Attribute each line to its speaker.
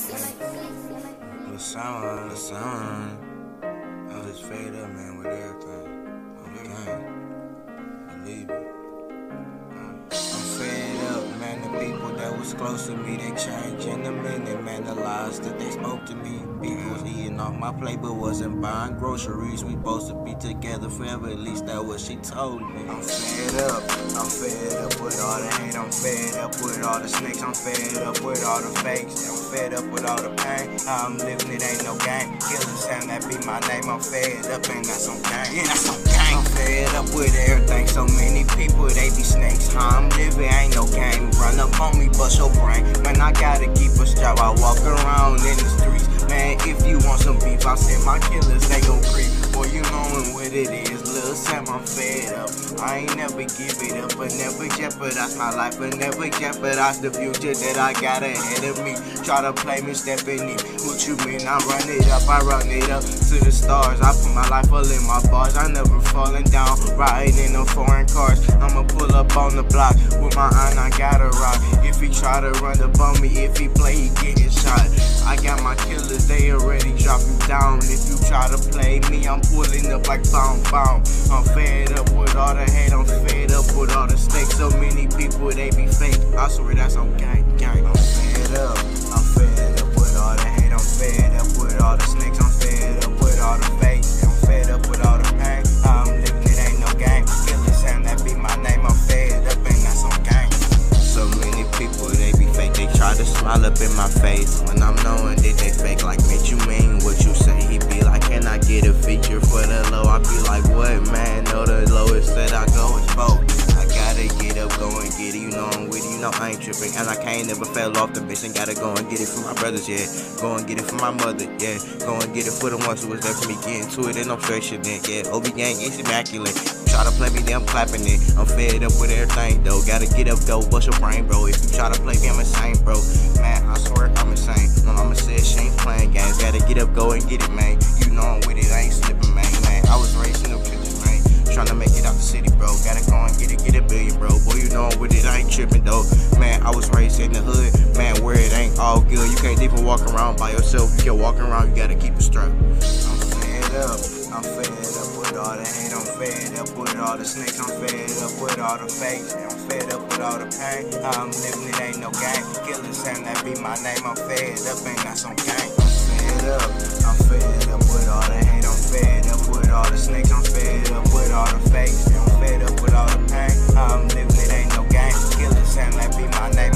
Speaker 1: Listen, I'm just fed up, man, with everything. Believe it. I'm fed up, man. The people that was close to me, they changed in a minute, man. The lies that they spoke to me. People was eating off my plate, but wasn't buying groceries. We supposed to be together forever, at least that's what she told me. I'm fed up with all the hate. I'm fed up with all the snakes. I'm fed up with all the fakes. I'm fed up with all the pain. How I'm living, it ain't no game. Killer Sam, that be my name. I'm fed up and that's on game. Yeah, that's on game. I'm fed up with everything. So many people, they be snakes. How I'm living ain't no game. Run up on me, bust your brain. Man, I gotta keep a strap. I walk around in the streets. Man, if you want some beef, I send my killers, they gon' creep. Boy, you knowin' what it is, Lil Sam, I'm fed up. I ain't never give it up, but never jeopardize my life, but never jeopardize the future that I got ahead of me. Try to play me, step in it. What you mean? I run it up to the stars. I put my life all in my bars. I never falling down, riding in no foreign cars. I'ma pull up on the block with my iron, I gotta rock. If he try to run up on me, if he play, he getting shot. I got my killers, they already drop you down. If you try to play me, I'm pulling up like boom, boom. I'm fed up with all the hate, I'm fed up with all the stakes. So many people, they be fake. I swear that's on gang. I'm fed up with all the hate. I'm fed up with all the snakes. I'm fed up with all the fakes. I'm fed up with all the pain. I'm living, it ain't no game. Killer Sam, that be my name. I'm fed up and that's on gang. So many people, they be fake. They try to smile up in my face when I'm knowing that they fake. Like, bitch, you mean what you say? He be like, can I get a feature for the low? I be like, what, man? No, the lowest that I go is both. I gotta get up, go and get it. You know I'm with it, you know I ain't tripping. And I can't never fell off the mission. Gotta go and get it for my brothers, yeah. Go and get it for my mother, yeah. Go and get it for the ones who was there for me. Getting to it and I'm stretching it, yeah. OB gang, it's immaculate. Try to play me, then I'm clapping it. I'm fed up with everything, though. Gotta get up, though, bust your brain, bro. If you try to play me, I'm insane, bro. Man, I swear I'm insane. My mama said she ain't playing games. Gotta get up, go and get it, man. You know I'm with it, I ain't slipping, man. I was raised in the pictures, man. Trying to make it out the city, bro. Gotta go and get a billion, bro. Boy, you know I'm with it, I ain't tripping, though. Man, I was raised in the hood, man, where it ain't all good. You can't even walk around by yourself. You can't walk around, you gotta keep it straight. I'm fed up with all the hate. I'm fed up with all the snakes. I'm fed up with all the fakes. I'm fed up with all the pain. How I'm living, it ain't no game. Killer Sam, that be my name. I'm fed up and that's on gang. I'm fed up with all the hate. I'm fed up with all the snakes. I'm fed up with all the fakes. I'm fed up with all the pain. How I'm living, it ain't no game. Killer Sam, that be my name.